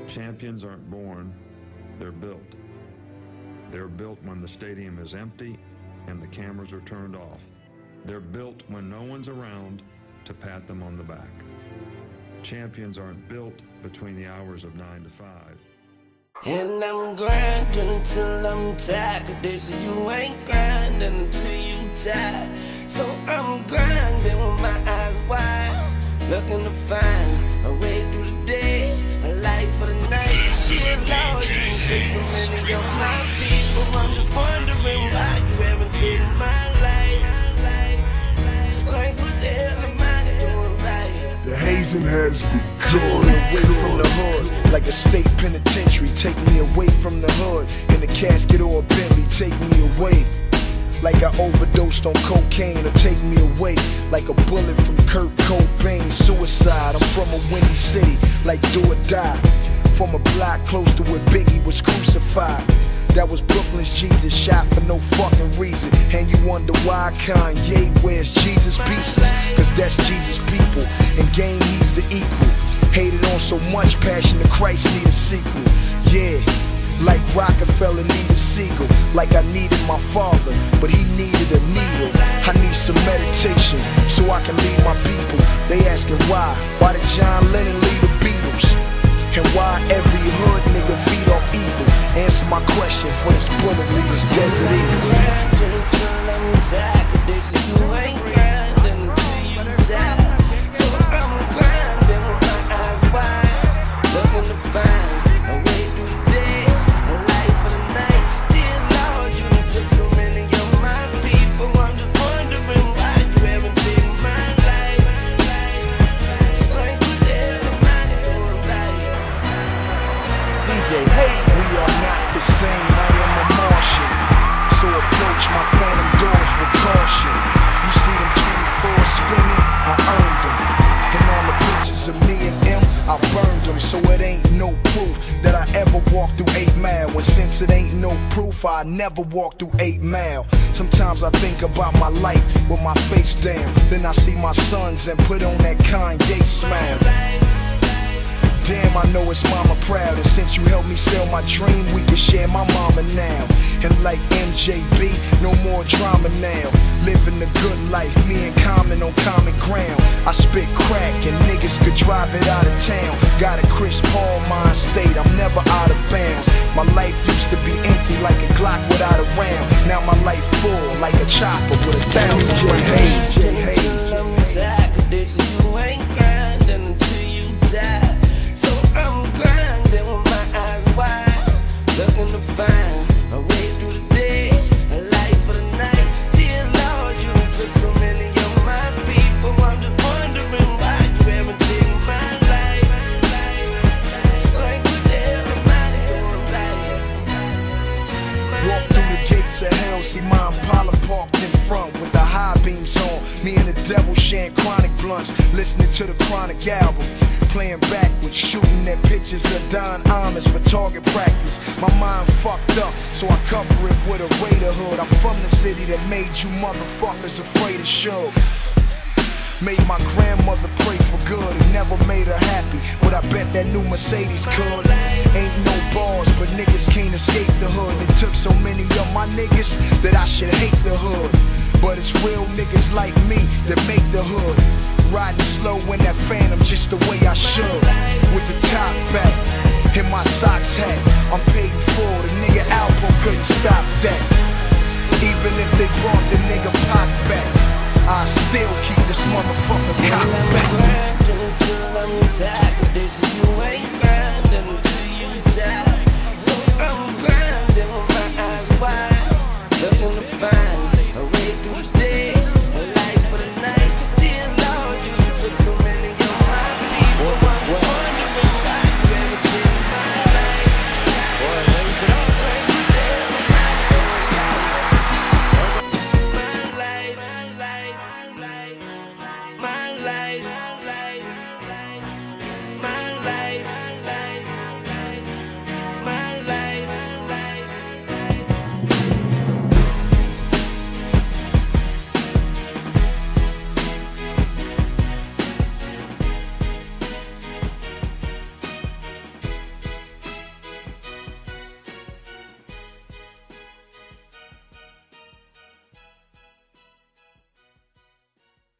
Champions aren't born, they're built. They're built when the stadium is empty and the cameras are turned off. They're built when no one's around to pat them on the back. Champions aren't built between the hours of 9 to 5. And I'm grinding until I'm tired, 'cause they say you ain't grinding until you tired. So I'm grinding with my eyes wide, looking to find a way through the day, a life for the night. Shit, Lord, you can take so many of my people. I'm just wondering why you haven't taken my life. Like, what the hell am I doing right? The hazing has begun. Away from the hood, like a state penitentiary. Take me away from the hood, in the casket or a Bentley. Take me away, like I overdosed on cocaine. Or take me away, like a bullet from Kurt Cobain. Suicide, I'm from a windy city, like do or die. From a block close to where Biggie was crucified. That was Brooklyn's Jesus, shot for no fucking reason. And you wonder why Kanye wears Jesus pieces, 'cause that's Jesus people. In game he's the equal. Hated on so much, Passion of Christ need a sequel. Yeah, like Rockefeller needed Siegel. Like I needed my father, but he needed a needle. I need some meditation, so I can lead my people. They asking why did John Lennon lead the Beatles? And why every hood nigga feed off evil? Answer my question for this bullet leader's Desert Eagle. Grinding until I'm tired, 'cause they say you ain't grinding until you tired. So I'm grinding with my eyes wide, looking to find a way through the day, a life for the night. Dear Lord, you took so many of my people. I'm just wondering why you haven't taken my life. Like, what the hell am I doing right? DJ, hey, we are not the same. I am a Martian, so approach my phantom doors with caution. You see them 24 spinning, I earned them. And all the pictures of me and him, I burned them. So it ain't no proof that I ever walked through 8 Mile. And since it ain't no proof, I never walked through 8 Mile. Sometimes I think about my life with my face down. Then I see my sons and put on that Kanye smile. Damn, I know it's mama proud. And since you helped me sell my dream, we can share my mama now. And like MJB, no more drama now. Living the good life, me and Common on common ground. I spit crack and niggas could drive it out of town. Got a Chris Paul mind state, I'm never out of bounds. My life used to be empty like a Glock without a round. Now my life full like a chopper with 1,000 Hayes. Until I'm tired, 'cause they say you ain't grinding until you die. So I'm grinding with my eyes wide, looking to find a way through the day, a life for the night. Dear Lord, you took so many of my people. I'm just wondering why you haven't taken my life. Like, what the hell am I doing right? Walk through the gates of hell, see my Impala parked in front with the high beams on. Me and the devil sharing chronic blunts, listening to the Chronic album. Playing backwards, shooting at pictures of Don Imus for target practice. My mind fucked up, so I cover it with a Raider hood. I'm from the city that made you motherfuckers afraid of Suge. Made my grandmother pray for good. It never made her happy, but I bet that new Mercedes could. Ain't no bars, but niggas can't escape the hood. It took so many of my niggas that I should hate the hood. But it's real niggas like me that make the hood. Riding slow in that Phantom just the way I should. With the top back and my socks hat, I'm paid for. The nigga Alpo couldn't stop that. Even if they brought the nigga Pac back, I still keep this motherfucker cop back.